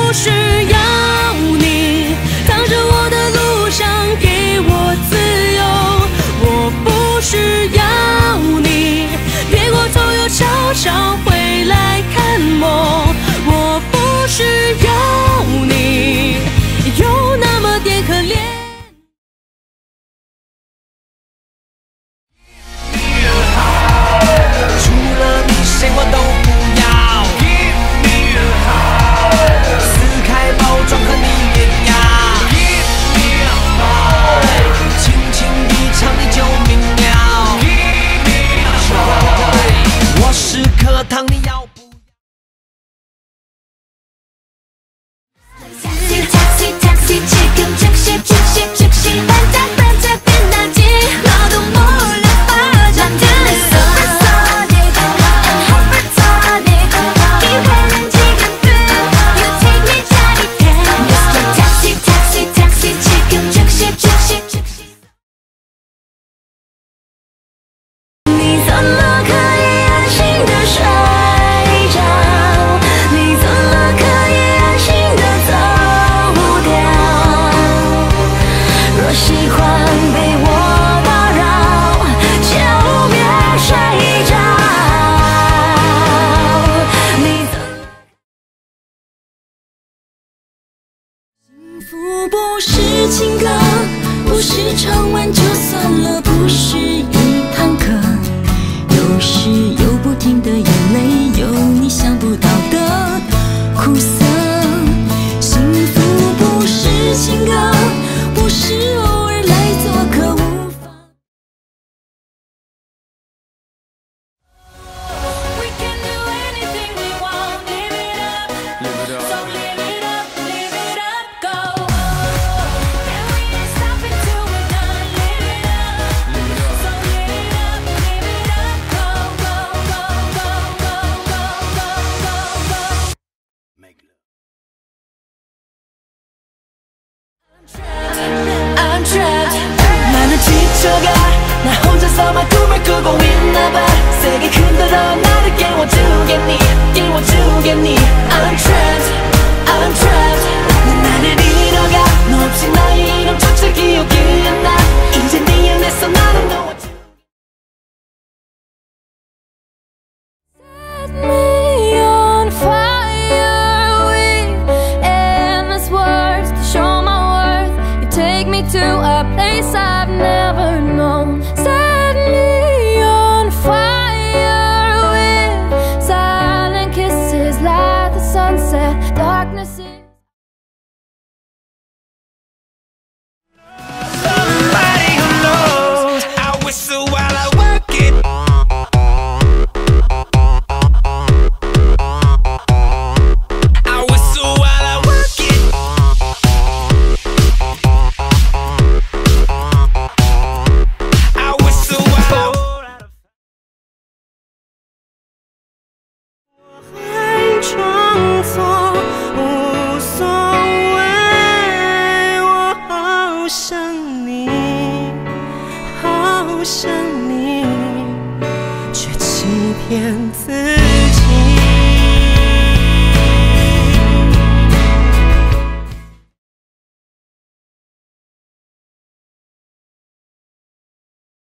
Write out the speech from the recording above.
不需要你挡着我的路上给我自由，我不需要你别过头又悄悄回来看梦，我不需要你有那么点可怜。 除了你，谁我都不要。Give me a heart， 撕开包装和你碾压。Give me a heart， 轻轻地唱你救命鸟。Give me a heart， 我是颗糖，你要不要？ Taxi taxi 지금 즉시 반짝반짝 빛나지 너도 몰라 빠져 들었어 hypertonic 기회는 지금 You take me 짜릿해 Mr. Taxi 지금 즉시你怎么可以安心的睡着？你怎么可以安心的走掉？若喜欢被我打扰，就别睡着。你怎么？幸福不是情歌，不是唱完就算了，不是一堂课。有时有不停的眼泪，有你想不到的苦涩。幸福不是情歌，不是偶尔来做客无法。We can do anything we want, live it up, so live it up, live it up, go. And we ain't stopping till we're done, live it up, so live it up, live it up, go, go, go, go, go, go, go, go. Make love. I'm trapped 나는 지쳐가 나 혼자서만 꿈을 꾸고 있나봐 세게 흔들어 나를 깨워주겠니 깨워주겠니 I'm trapped 난 나를 잃어가 너 없이 나의 이름조차 기억이 안 나 이제 네 안에서 나는 놓아줄게 Set me on fire with endless words to show my worth You take me to a place I've never known Set me on fire with silent kisses like the sunset Darkness is Somebody who knows I whistle while I work it. I whistle while I work it. I whistle while I work it. 还装作无所谓，我好想你，好想你，却欺骗